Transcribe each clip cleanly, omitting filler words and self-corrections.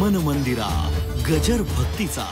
मन मंदिरा गजर भक्तीचा.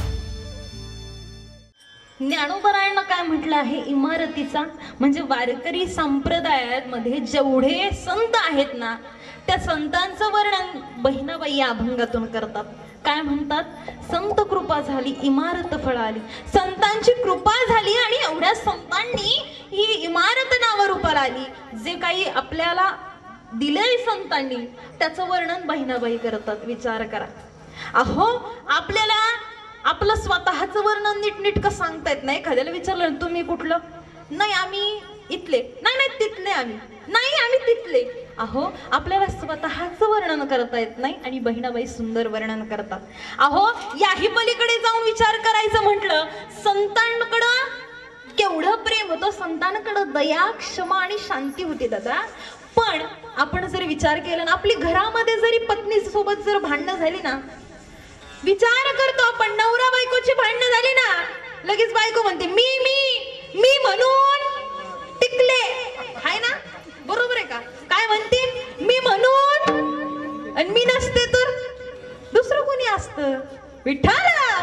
ज्ञानोबरायांना काय म्हटलं आहे इमारतीचा, म्हणजे वारकरी संप्रदायामध्ये जेवढे संत आहेत ना त्या संतांचं वर्णन बहिणाबाई या अभंगातून करतात. काय म्हणतात? संत कृपा झाली इमारत फळाली. संतांची कृपा झाली आणि एवढ्या संतांनी ही इमारत नावारूपाला आली. जे काही आपल्याला दिलंय संतांनी त्याचं वर्णन बहिणाबाई करतात. विचार करा. अहो आपल्याला आपलं स्वतःचं वर्णन नीटनीटकं सांगता येत नाही. एखाद्याला विचारलं तुम्ही कुठलं, नाही आम्ही इथले, नाही तिथले, आम्ही तिथले. अहो आपल्याला स्वतःचं वर्णन करता येत नाही आणि बहिणाबाई सुंदर वर्णन करतात. अहो याही पलीकडे जाऊन विचार करायचं म्हटलं, संतांकडं केवढं प्रेम होतं, संतांकडं दया, क्षमा आणि शांती होती दादा. पण आपण जर विचार केला ना, आपली घरामध्ये जरी पत्नी सोबत जर भांडणं झाली ना, विचार करतो आपण, नवरा बायकोची भांडणं झाली ना, लगेच बायको म्हणते मी म्हणून टिकले, हाय ना? बरोबर आहे का? काय म्हणते? मी म्हणून, आणि मी नसते तर दुसरं कोणी असतं. विठ्ठल.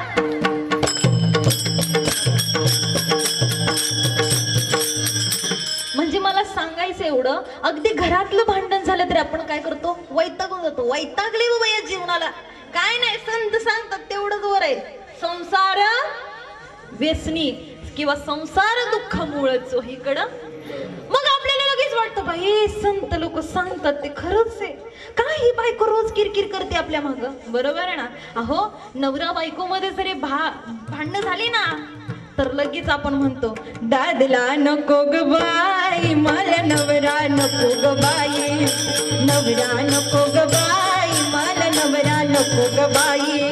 म्हणजे मला सांगायचं एवढं, अगदी घरातलं भांडण झालं तरी आपण काय करतो? वैतागून जातो. वैतागले बाबा या जीवनाला. काय नाही, संत सांगतात तेवढंच वर आहे, संसार व्यसनी किंवा संसार दुःख मूळ चोहीकडं. मग आपल्याला लगेच वाटतं बाई संत लोक सांगतात ते खरंच आहे. काय ही बायको रोज किरकिर करते आपल्या माग, बरोबर आहे ना? अहो नवरा बायको मध्ये जरी भांडणं झाली ना तर लगेच आपण म्हणतो, दादला नको ग बाई, मला नवरा नको ग बाई, नवरा नको ग बाई, मला नवरा नको ग बाई.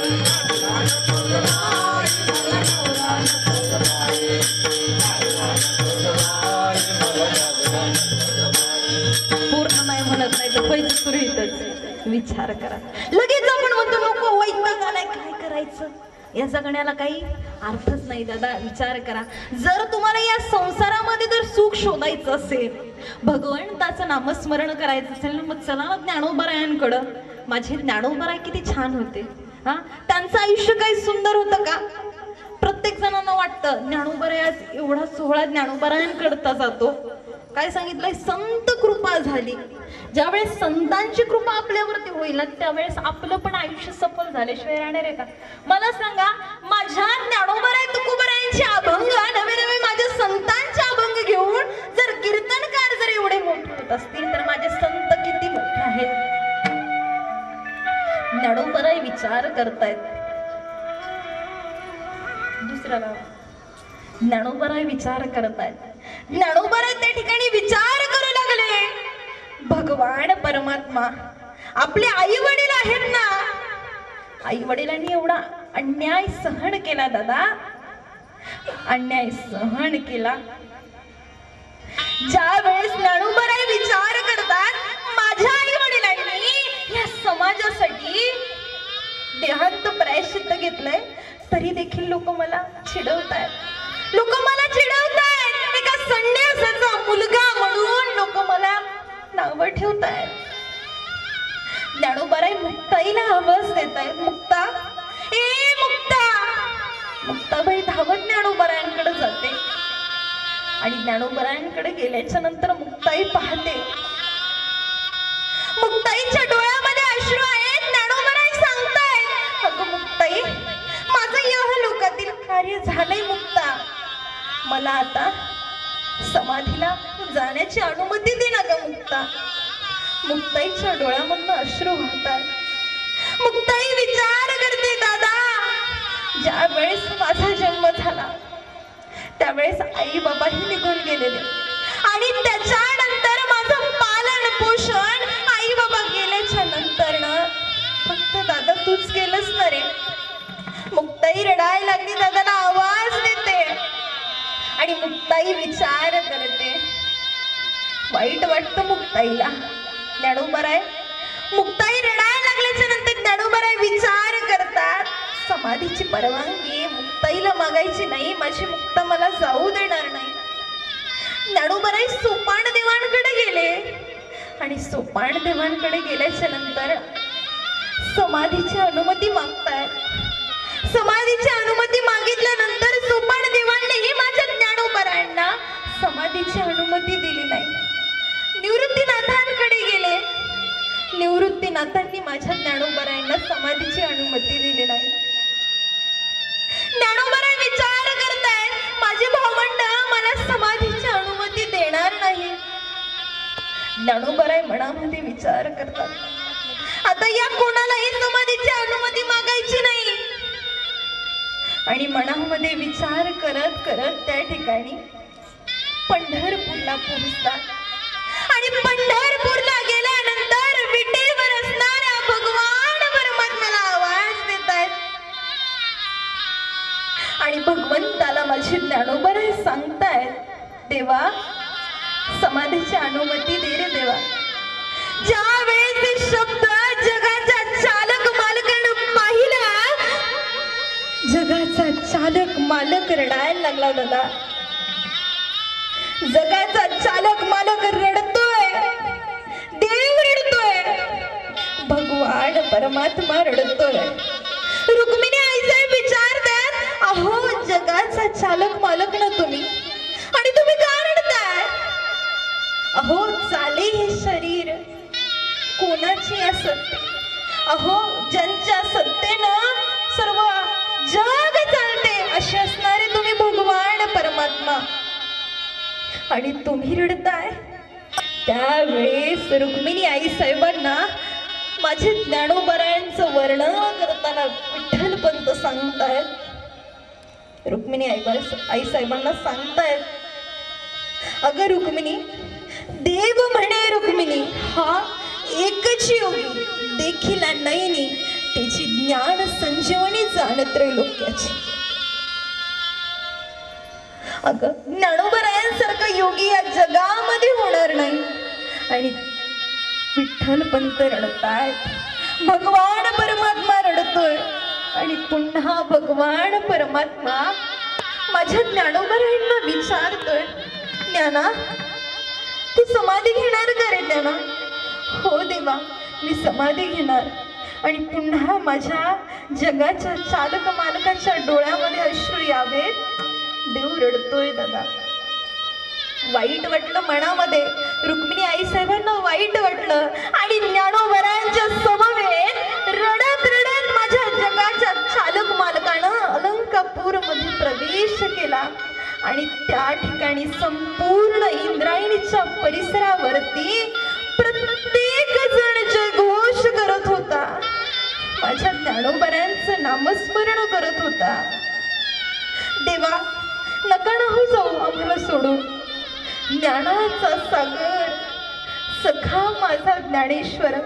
पूर्ण नाही म्हणत नाही तर पैसे सुरू येतच. विचार करा. लगेच आपण म्हणतो नको वैताग आलाय, काय करायचं? या जगण्याला काही अर्थच नाही दादा. विचार करा. जर तुम्हाला या संसारामध्ये जर सुख शोधायचं असेल, भगवंताचं नामस्मरण करायचं असेल ना, मग चला ना ज्ञानोबरायांकडं. माझे ज्ञानोबराय किती छान होते हा. त्यांचं आयुष्य काही सुंदर होतं का? प्रत्येक जणांना वाटतं ज्ञानोबराय एवढा सोहळा ज्ञानोबरायांकडता जातो. काय सांगितलंय? संत कृपा झाली. ज्यावेळेस संतांची कृपा आपल्यावरती होईल त्यावेळेस आपलं पण आयुष्य सफल झाल्याशिवाय राहणार आहे का? मला सांगा, माझ्या ज्ञानोबराय तुकोबरायांचे अभंग नवे नवे माझ्या संतांचे अभंग घेऊन जर कीर्तनकार जर एवढे मोठे होत असतील तर माझे संत किती मोठे आहेत. ज्ञानोबराय विचार करतायत. दुसरा ज्ञानोबराय विचार करतायत. ज्ञानोबराय त्या ठिकाणी विचार करू लागले, भगवान परमात्मा आपले आई वडील आहेत ना, आई वडिलांनी एवढा अन्याय सहन केला दादा, अन्याय सहन केला. ज्या वेळेस ज्ञानोबराय विचार करतात, माझ्या आई वडिलांनी या समाजासाठी देहांत प्रायश्चित्त घेतलंय, तरी देखील लोक मला चिडवतायत. लोक मला चिडवतायत. एका संन्यासाचा मुलगा म्हणून लोक मला नावं ठेवतायत. ज्ञानोबराय मुक्ताईला आवाज देतायत. मुक्ता, ए मुक्ता. मुक्ताबाई धावत ज्ञानोबरायांकडे जाते आणि ज्ञानोबरायांकडे गेल्याच्या नंतर मुक्ताई पाहते. मुक्ताईच्या डोळ्यामध्ये अश्रू आहेत. ज्ञानोबराय सांगतायत, अगं मुक्ताई, माझं यह लोकातील कार्य झालंय मुक्ता, मला आता समाधीला जाण्याची अनुमती दे ना ग मुक्ता. मुक्ताईच्या डोळ्यामधनं अश्रू वाहतात. मुक्ताई विचार करते, दादा ज्या वेळेस माझा जन्म झाला त्यावेळेस आई बाबाही निघून गेलेले आणि त्याच्यानंतर माझं पालन पोषण आई बाबा गेल्याच्या नंतर ना फक्त दादा तूच केलंस ना रे. मुक्ताई रडायला लागली. दादाला आवाज देते आणि मुक्ताई विचार करते. वाईट वाटतं मुक्ताईला. ज्ञानोबराय मुक्ताई रडायला लागल्याच्या नंतर ज्ञानोबराय विचार करतात, समाधीची परवानगी मुक्ताईला मागायची नाही, माझी मुक्ता मला जाऊ देणार नाही. ज्ञानोबराय सोपान देवांकडे गेले आणि सोपान देवांकडे गेल्याच्या नंतर समाधीची अनुमती मागतायत. समाधीची अनुमती मागितल्यानंतर सोपान देवांनीही माझ्या ज्ञानोबरायांना समाधीची अनुमती दिली नाही. निवृत्तीनाथांकडे गेले. निवृत्तीनाथांनी माझ्या ज्ञानोबरायांना समाधीची अनुमती दिली नाही. ज्ञानोबराय विचार करतायत, माझे भावंड मला समाधीची अनुमती देणार नाही. ज्ञानोबराय मनामध्ये विचार करतात, आता या कोणालाही समाधीची अनुमती मागायची नाही. आणि मनामध्ये विचार करत करत त्या ठिकाणी पंढरपूरला पोहोचतात. आणि पंढरपूरला गेल्यानंतर विटेवर असणाऱ्या भगवान परमात्म्याला आवाज देतायत. आणि भगवंताला माझी ज्ञानोबराय सांगतायत, देवा समाधीची अनुमती दे रे देवा. ज्या वेळेस शब्द जगाचा चालक मालकानं पाहिला, जगाचा चालक मालक रडायला लागला दादा. जगाचा चालक मालक रडतोय, देव रडतोय, भगवान परमात्मा रडतोय. रुक्मिणी आईसाहेब विचारतात, अहो जगाचा चालक मालक ना तुम्ही, आणि तुम्ही का रडताय? अहो चाले हे शरीर कोणाची असते? अहो ज्यांच्या सत्तेनं सर्व जग चालते असे असणारे तुम्ही भगवान परमात्मा, आणि तुम्ही रडताय. त्यावेळेस रुक्मिणी आई साहेबांना माझे ज्ञानोबरायांचं वर्णन करताना विठ्ठलपंत सांगतायत. रुक्मिणी आई साहेबांना सांगतायत, अगं रुक्मिणी, देव म्हणे रुक्मिणी हा एकच योगी देखील नयनी, त्याची ज्ञान संजीवनी जाणत त्रैलोक्याची. अगं ज्ञानोबरायांसारखं योगी या जगामध्ये होणार नाही. आणि विठ्ठलपंत रडतायत, भगवान परमात्मा रडतोय. आणि पुन्हा भगवान परमात्मा माझ्या ज्ञानोबरायांना विचारतोय, ज्ञाना तू समाधी घेणार का रे ज्ञाना? हो देवा मी समाधी घेणार. आणि पुन्हा माझ्या जगाच्या चालक मालकाच्या डोळ्यामध्ये अश्रू यावेत. देव रडतोय दादा. वाईट वाटलं मनामध्ये, रुक्मिणी आई साहेबांना वाईट वाटलं. आणि ज्ञानोबरायांच्या समवेत रडत रडत माझ्या जगाच्या चालक मालकानं अलंकापूर मध्ये प्रवेश केला. आणि त्या ठिकाणी संपूर्ण इंद्रायणीच्या परिसरावरती प्रत्येक जण जयघोष करत होता, माझ्या ज्ञानोबरायांचं नामस्मरण करत होता. देवा नका ना हो जाऊ आम्हाला सोडून. ज्ञानाचा सागर सखा माझा ज्ञानेश्वर,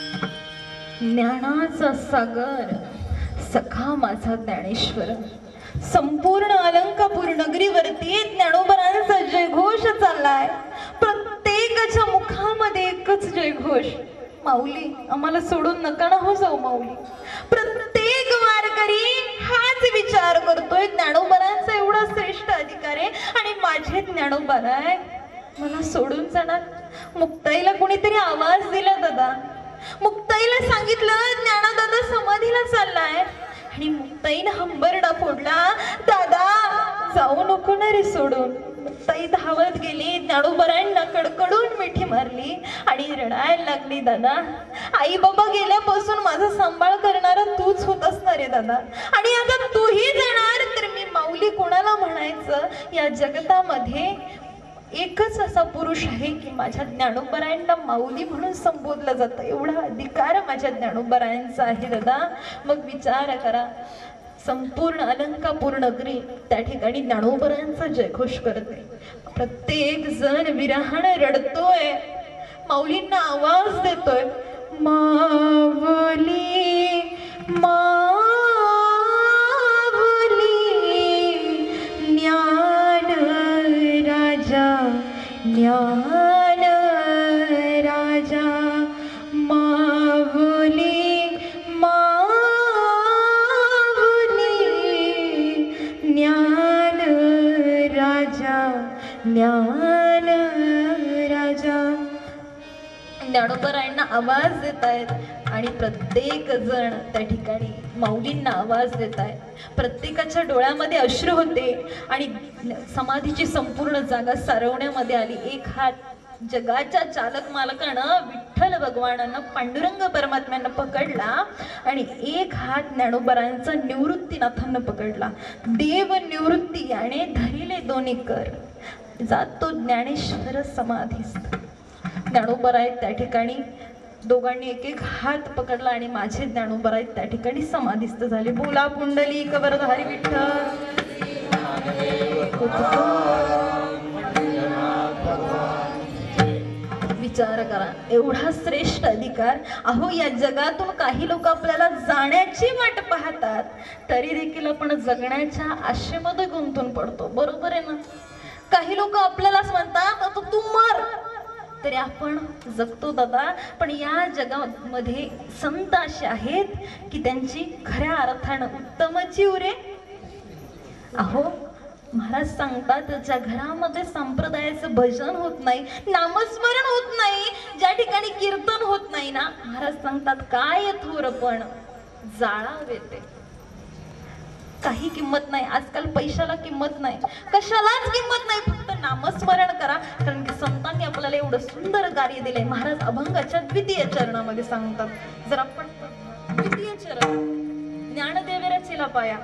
ज्ञानाचा सागर सखा माझा ज्ञानेश्वर, संपूर्ण अलंकापूर नगरीवरती ज्ञानोबरांचा जयघोष चाललाय. प्रत्येकाच्या मुखामध्ये एकच जयघोष, माऊली आम्हाला सोडून नका ना हो जाऊ माऊली. प्रत्येक वारकरी हाच विचार करतोय, ज्ञानोबरांचा एवढा श्रेष्ठ अधिकार आहे आणि माझे ज्ञानोबराय मला सोडून जाणार. मुक्ताईला कोणीतरी आवाज दिला दादा. मुक्ताईला सांगितलं ज्ञानदादा समाधीला चाललाय आणि मुक्ताईनं हंबरडा फोडला, दादा जाऊ नको ना रे सोडून. मुक्ताई धावत गेली, ज्ञानोबरांना कडकडून मिठी मारली आणि रडायला लागली, दादा आई बाबा गेल्यापासून माझा सांभाळ करणारा तूच होत असणार रे दादा, आणि आता तूही जाणार तर मी माऊली कोणाला म्हणायचं. या जगतामध्ये एकच असा पुरुष आहे की माझ्या ज्ञानोबरायांना माऊली म्हणून संबोधलं जातं. एवढा अधिकार माझ्या ज्ञानोबरायांचा आहे दादा. मग विचार करा, संपूर्ण अलंकापूर नगरी त्या ठिकाणी ज्ञानोबरायांचा जयघोष करते. प्रत्येक जण विरहाने रडतोय, माऊलींना आवाज देतोय, माऊली माऊली ज्ञान राजा ज्ञान राजा माऊली माऊली ज्ञान राजा ज्ञान राजा. ज्ञानोबरायांना आवाज देत आहेत आणि प्रत्येक जण त्या ठिकाणी माऊलींना आवाज देत आहेत. प्रत्येकाच्या डोळ्यामध्ये अश्रू होते आणि समाधीची संपूर्ण जागा सारवण्यामध्ये आली. एक हात जगाच्या चालक मालकानं विठ्ठल भगवानानं पांडुरंग परमात्म्यानं पकडला आणि एक हात ज्ञानोबरायांचा निवृत्तीनाथांना पकडला. देव निवृत्ती याने धरिले दोन्ही कर, जातो ज्ञानेश्वर समाधीस्थ. ज्ञानोबराय त्या ठिकाणी दोघांनी एक एक हात पकडला आणि माझे ज्ञानोबराय त्या ठिकाणी समाधीस्थ झाले. बोला पुंडलिक वरधारी विठ्ठल. विचार करा, एवढा श्रेष्ठ अधिकार. अहो या जगातून काही लोक आपल्याला जाण्याची वाट पाहतात, तरी देखील आपण जगण्याच्या आशेमध्ये गुंतून पडतो. बरोबर आहे ना? काही लोक आपल्यालाच म्हणतात आता तू मर, तरी आपण जगतो दादा. पण या जगामध्ये संत असे आहेत की त्यांची खऱ्या अर्थानं उत्तमची उरे. अहो महाराज सांगतात, ज्या घरामध्ये संप्रदायाचं भजन होत नाही, नामस्मरण होत नाही, ज्या ठिकाणी कीर्तन होत नाही ना, महाराज सांगतात काय थोरपण जाळावे ते. काही किंमत नाही. आजकाल पैशाला किंमत नाही, कशालाच किंमत नाही. फक्त नामस्मरण करा, कारण की संतांनी आपल्याला एवढं सुंदर कार्य दिले. महाराज अभंगाच्या द्वितीय चरणामध्ये सांगतात. जर आपण द्वितीय चरण ज्ञानदेवेरा चिला पाया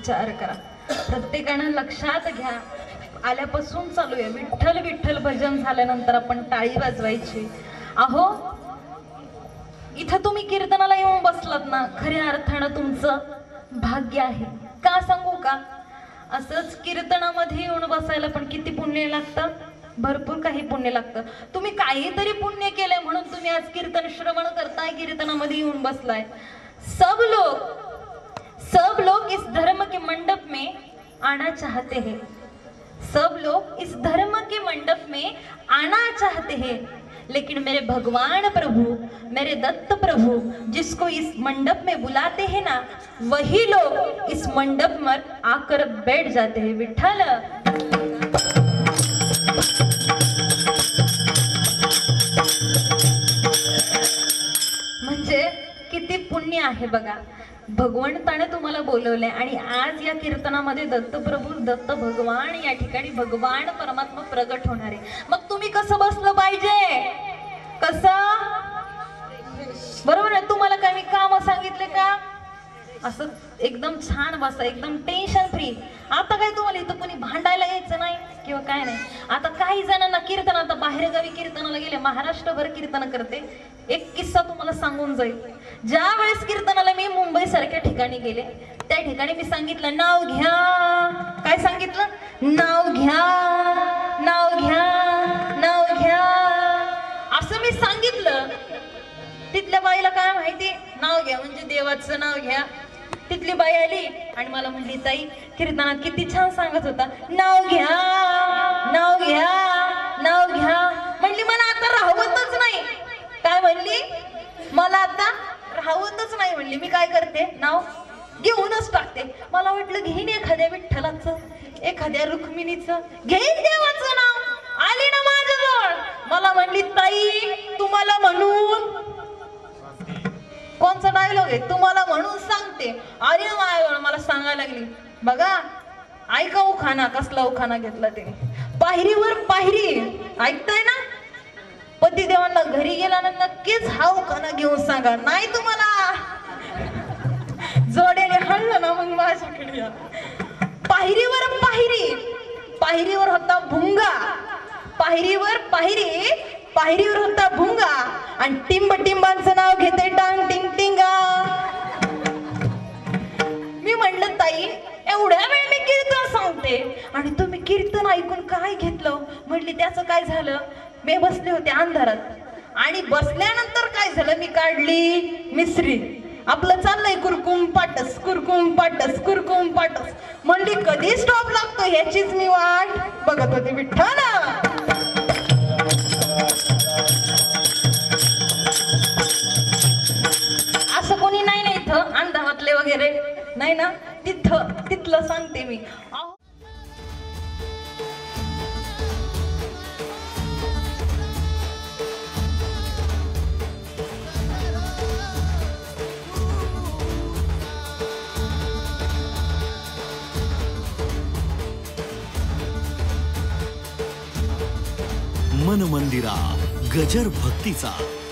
विचार करा. प्रत्येकानं लक्षात घ्या, आल्यापासून चालू आहे विठ्ठल विठ्ठल भजन झाल्यानंतर आपण टाळी वाजवायची. अहो इथं तुम्ही कीर्तनाला येऊन बसलात ना, खऱ्या अर्थानं तुमचं भाग्य आहे. का सांगू का? असंच कीर्तनामध्ये येऊन बसायला पण किती पुण्य लागतं, भरपूर काही पुण्य लागतं. तुम्ही काहीतरी पुण्य केलंय म्हणून तुम्ही आज कीर्तन श्रवण करताय, कीर्तनामध्ये येऊन बसलाय. सब लोग इस धर्म के मंडप में आना चाहते हैं. सब लोग इस धर्म के मंडप में आना चाहते हैं, लेकिन मेरे भगवान प्रभु, मेरे दत्त प्रभु जिसको इस मंडप में बुलाते हैं ना, वही लोग इस मंडप में आकर बैठ जाते हैं. विठ्ठल म्हणजे किती पुण्य आहे बघा. भगवंताने तुम्हाला बोलवलंय आणि आज या कीर्तनामध्ये दत्तप्रभू दत्त भगवान या ठिकाणी भगवान परमात्मा प्रगट होणार आहे. मग तुम्ही कसं बसलं पाहिजे? कसं? बरोबर आहे. तुम्हाला काय मी काम सांगितले का? असं एकदम छान बसा, एकदम टेन्शन फ्री. आता काय तुम्हाला इथं कोणी भांडायला यायचं नाही किंवा काय नाही. आता काही जणांना कीर्तन, आता बाहेरगावी कीर्तनाला गेले, महाराष्ट्रभर कीर्तन करते. एक किस्सा तुम्हाला सांगून जाईल. ज्या वेळेस कीर्तनाला मी मुंबई सारख्या ठिकाणी गेले, त्या ठिकाणी मी सांगितलं नाव घ्या. काय सांगितलं? नाव घ्या, नाव घ्या, नाव घ्या असं मी सांगितलं. तिथल्या बाईला काय माहिती, नाव घ्या म्हणजे देवाचं नाव घ्या. तिथली बाई आली आणि मला म्हणली, ताई कीर्तनात किती छान सांगत होता, नाव घ्या, नाव घ्या, नाव घ्या. म्हणली मला आता राहवतच नाही. काय म्हणली? मला आता राहवतच नाही म्हणली. मी काय करते, नाव घेऊनच टाकते. मला वाटलं घेईन एखाद्या विठ्ठलाचं, एखाद्या रुक्मिणीचं, घेईन देवाचं नाव. आली ना माझ्याजवळ, मला म्हणली, ताई तुम्हाला म्हणून, कोणचा डायलॉग आहे, तुम्हाला म्हणून सांगते. अरे माझ्याजवळ मला सांगायला लागली, बघा ऐका उखाणा, कसला उखाणा घेतला ते, पायरीवर पायरी. ऐकताय ना? पतिदेवांना घरी गेला ना नक्कीच हा उखाणा घेऊन सांगा, नाही तुम्हाला जोड्याने हल्लं ना मग माझ्याकडे या. पायरीवर पायरी, पायरीवर होता भुंगा, पायरीवर पायरी, पायरीवर होता भुंगा आणि टिंब टिंबांचं नाव घेते टांग टिंग टिंगा. मी म्हणलं, ताई एवढ्या वेळ मी कीर्तन सांगते आणि तुम्ही कीर्तन ऐकून काय घेतलं? म्हटली त्याचं काय झालं, मी बसले होते अंधारात आणि बसल्यानंतर काय झालं, मी काढली मिसरी. आपलं चाललंय कुरकुम पाटस, कुरकुम पाटस, कुरकुम पाटस. म्हणली कधी स्टॉप लागतो ह्याचीच मी वाट बघत होते. विठ्ठल असं कोणी नाही ना इथं अंधारातले वगैरे नाही ना, तिथलं सांगते मी. मन मंदिरा गजर भक्तीचा.